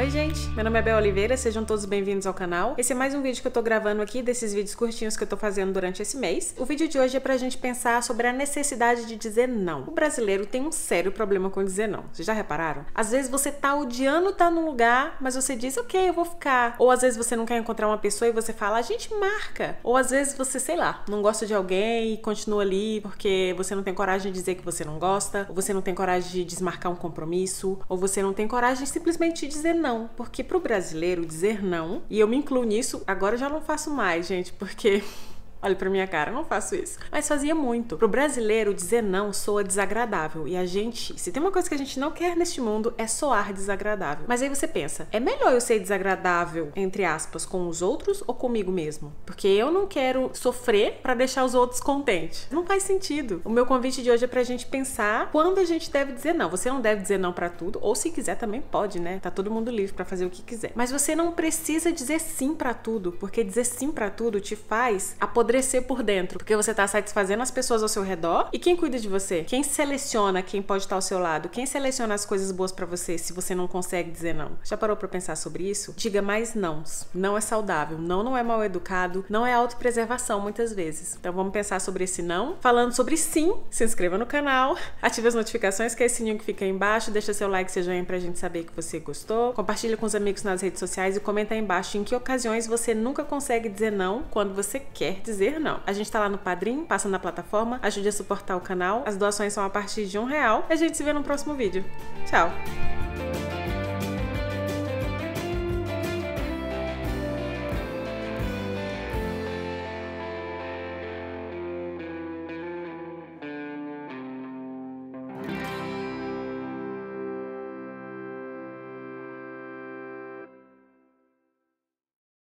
Oi gente, meu nome é Bel Oliveira, sejam todos bem-vindos ao canal. Esse é mais um vídeo que eu tô gravando aqui, desses vídeos curtinhos que eu tô fazendo durante esse mês. O vídeo de hoje é pra gente pensar sobre a necessidade de dizer não. O brasileiro tem um sério problema com dizer não, vocês já repararam? Às vezes você tá odiando estar num lugar, mas você diz, ok, eu vou ficar. Ou às vezes você não quer encontrar uma pessoa e você fala, a gente marca. Ou às vezes você, sei lá, não gosta de alguém e continua ali porque você não tem coragem de dizer que você não gosta, ou você não tem coragem de desmarcar um compromisso, ou você não tem coragem de simplesmente dizer não. Porque pro brasileiro dizer não, e eu me incluo nisso, agora eu já não faço mais, gente, porque... Olha pra minha cara, eu não faço isso. Mas fazia muito. Pro brasileiro, dizer não soa desagradável. E a gente, se tem uma coisa que a gente não quer neste mundo, é soar desagradável. Mas aí você pensa, é melhor eu ser desagradável, entre aspas, com os outros ou comigo mesmo? Porque eu não quero sofrer pra deixar os outros contentes. Não faz sentido. O meu convite de hoje é pra gente pensar quando a gente deve dizer não. Você não deve dizer não pra tudo, ou se quiser também pode, né? Tá todo mundo livre pra fazer o que quiser. Mas você não precisa dizer sim pra tudo, porque dizer sim pra tudo te faz apodrecer por dentro, porque você tá satisfazendo as pessoas ao seu redor. E quem cuida de você? Quem seleciona quem pode estar ao seu lado? Quem seleciona as coisas boas pra você se você não consegue dizer não? Já parou pra pensar sobre isso? Diga mais nãos. Não é saudável, não é mal educado, não é autopreservação muitas vezes. Então vamos pensar sobre esse não. Falando sobre sim, se inscreva no canal, ative as notificações, que é esse sininho que fica aí embaixo, deixa seu like, seu joinha pra gente saber que você gostou, compartilha com os amigos nas redes sociais e comenta aí embaixo em que ocasiões você nunca consegue dizer não quando você quer dizer não. A gente tá lá no Padrim, passa na plataforma, ajude a suportar o canal. As doações são a partir de R$1. A gente se vê no próximo vídeo. Tchau!